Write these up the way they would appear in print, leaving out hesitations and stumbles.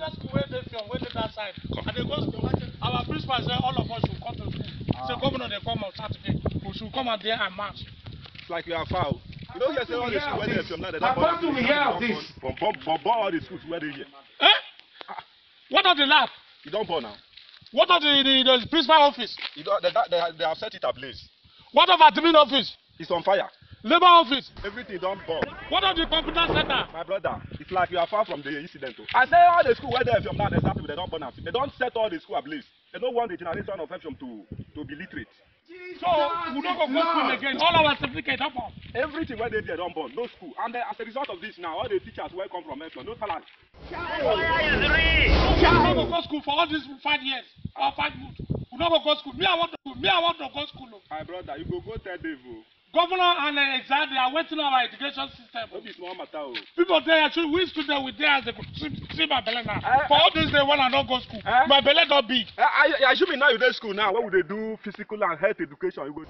that school where they from, where they that side. And they go school. Our principal said all of us should come to school. So governor they come on Saturday. We should come out there and march. It's like you are foul. You know, you say all the schools where they from now. How do we hear of this? Bomb all the schools where they here. Eh? What of the lab? You don't burn now. What of the principal office? You don't, they have set it ablaze. What of admin office? It's on fire. Labor office? Everything don't burn. What of the computer center? My brother, it's like you are far from the incident. I say all the school where they from now, they start people, they don't burn out. They don't set all the school ablaze. They don't want the generation of FM to be literate. So we don't go school again. All our certificate up on. Everything where they don't burn, no school. And as a result of this now, all the teachers will come from FM, no salary. So we don't go school for all these 5 years or 5 months. We don't go school. Me, I want to go school. My brother, you go tell Devil. Governor and exam, they are waiting on our education system. Don't be small matter. People there, actually, we students with there as they see my belly now. For all this, they want to not go school. My belly not big. I should be now you go to school now. What would they do physical and health education? You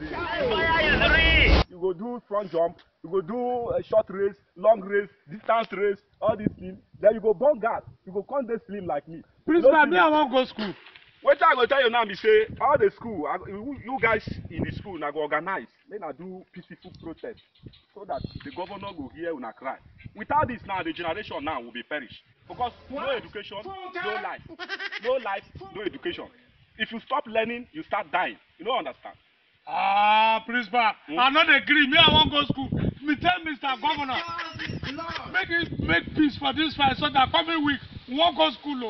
go do front jump. You go do a short race, long race, distance race, all these things. Then you go burn gas. You go come dey slim like me. Principal, me I want go school. What I go tell you now be say all the school, you guys in the school now go organize. Make na do peaceful protest so that the governor go hear una cry. Without this now, the generation now will be perished because no education, no life, no life, no education. If you stop learning, you start dying. You don't understand. Principal, I not agree. Me I want go school. Me tell Mr. Governor, make peace for this fight so that coming week we won't go school.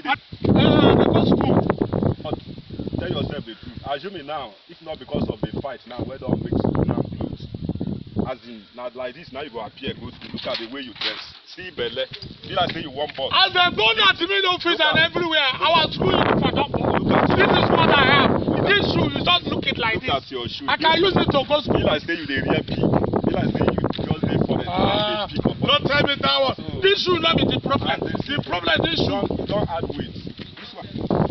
Go school. But tell yourself the truth. Assuming now, if not because of the fight now, where don't make school now close. As in, now like this, now you go appear, go school. Look at the way you dress. See Bele. Feel like say you want ball. As they go to admin office and everywhere, our school uniform don't ball. This is what I have. This shoe, you just look it like look this. At your shoe. I can use it to go school. Feel like say you the real pig. Feel like say you just dey for it. Don't tell me that one. So, this shoe not be the problem. The problem is this shoe. Don't add weight. This one.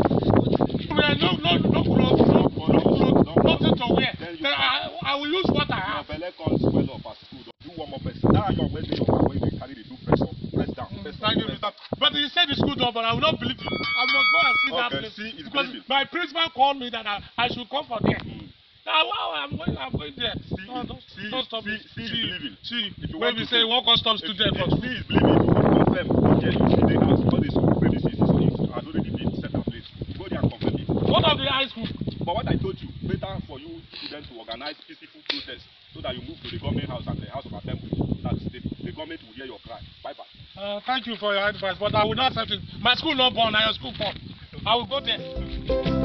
Nothing to wear. I will use what I have. Your belly comes well up at school. Do one more person. That your way they carry the do press up, press down. Thank you, Mr. But you said the school door, but I will not believe you. I must go and see that place. See, because my principal called me that I should come for there. Now I'm going there. Don't stop me. See, when we say one custom student for school. See, is believing you confirm. Okay, you see the house, all the school premises has already been set in place. Go there and confirm it. What of the high school? But what I told you, better for you students to organize peaceful protests so that you move to the government house and the house of assembly, so that the government will hear your cry. Bye bye. Thank you for your advice, but I will not accept it. My school not born, I am school born. I will go there.